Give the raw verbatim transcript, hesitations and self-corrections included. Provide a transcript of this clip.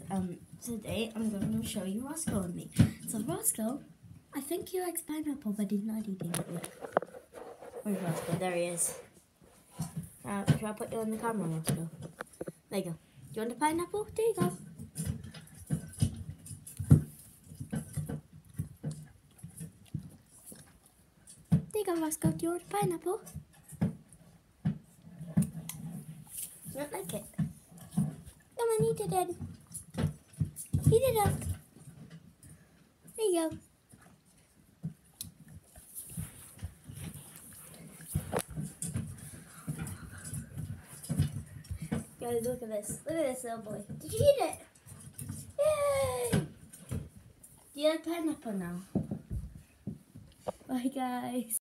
um, today I'm going to show you Roscoe and me. So Roscoe, I think he likes pineapple, but he's not eating it yet. Where's Roscoe? There he is. Uh, should I put you on the camera, Roscoe? There you go. Do you want a pineapple? There you go. There you go, Roscoe. Do you want a pineapple? You don't like it? Come on, eat it then. Eat it up. There you go. Guys, look at this. Look at this little boy. Did you eat it? Yay! Do you like pineapple now? Bye, guys.